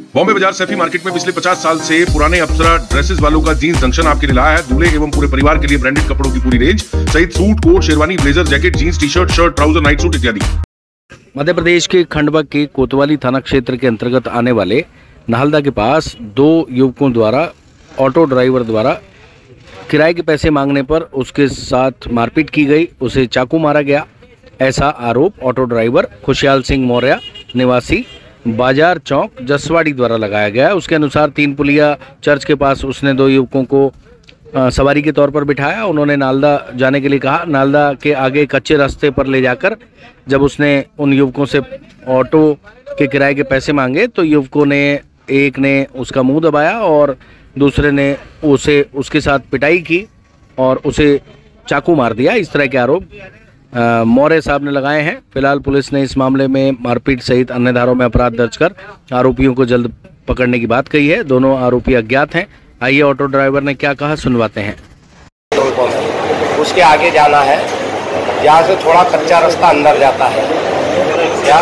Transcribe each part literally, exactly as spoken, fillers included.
बॉम्बे बाजार सैफी मार्केट में पिछले पचास साल से पुराने अप्सरा ड्रेसेस वालों का जीन्स जंक्शन आपके लिए लाया है दूल्हे एवं पूरे परिवार के लिए ब्रांडेड कपड़ों की पूरी रेंज सहित suit, coat, sherwani, blazer, jacket, jeans, T shirt, shirt, trouser, night suit इत्यादि। मध्य प्रदेश के खंडवा के कोतवाली थाना क्षेत्र के अंतर्गत आने वाले नालदा के पास दो युवकों द्वारा ऑटो ड्राइवर द्वारा किराए के पैसे मांगने पर उसके साथ मारपीट की गई, उसे चाकू मारा गया। ऐसा आरोप ऑटो ड्राइवर खुशहाल सिंह मौर्य निवासी बाजार चौक जसवाड़ी द्वारा लगाया गया है। उसके अनुसार तीन पुलिया चर्च के पास उसने दो युवकों को आ, सवारी के तौर पर बिठाया। उन्होंने नालदा जाने के लिए कहा। नालदा के आगे कच्चे रास्ते पर ले जाकर जब उसने उन युवकों से ऑटो के किराए के पैसे मांगे तो युवकों ने एक ने उसका मुंह दबाया और दूसरे ने उसे उसके साथ पिटाई की और उसे चाकू मार दिया। इस तरह के आरोप मौर्य साहब ने लगाए हैं। फिलहाल पुलिस ने इस मामले में मारपीट सहित अन्य धाराओं में अपराध दर्ज कर आरोपियों को जल्द पकड़ने की बात कही है। दोनों आरोपी अज्ञात हैं। आइए ऑटो ड्राइवर ने क्या कहा सुनवाते हैं। उसके आगे जाना है, यहाँ से थोड़ा कच्चा रास्ता अंदर जाता है क्या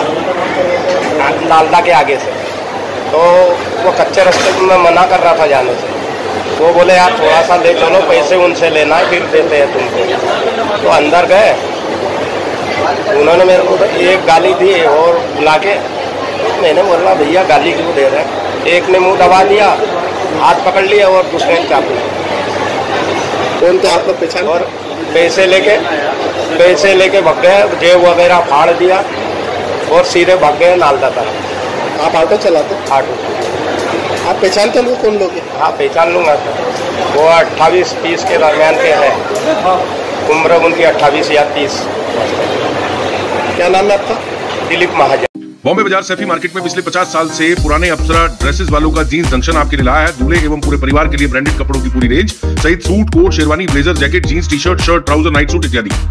नालदा के आगे से, तो वो कच्चे रास्ते को मैं मना कर रहा था जाने से। वो बोले यार थोड़ा सा ले चलो, पैसे उनसे लेना है फिर देते हैं तुमको। तो अंदर गए, उन्होंने मेरे को एक गाली दी और बुला के मैंने बोला भैया गाली क्यों दे रहे हैं। एक ने मुंह दबा दिया, हाथ पकड़ लिया और दूसरे ने चाकू। कौन था आपका पहचान? और पैसे लेके पैसे लेके भाग गए, जेब वगैरह फाड़ दिया और सीधे भाग गए नालदा तक। आप ऑटो चलाते? ऑटो। आप पहचानते लोग कौन लोग हैं? हाँ पहचान लूँगा सर। वो अट्ठाईस तीस के दरमियान के हैं, उम्र उनकी अट्ठाईस या तीस। क्या नाम है आपका? दिलीप महाजन। बॉम्बे बाजार सैफी मार्केट में पिछले पचास साल से पुराने अप्सरा ड्रेसेस वालों का जीन्स जंक्शन आपके लिए लाया है दूल्हे एवं पूरे परिवार के लिए ब्रांडेड कपड़ों की पूरी रेंज सहित suit, coat, sherwani, blazer, jacket, jeans, T shirt, shirt, trouser, night suit इत्यादि।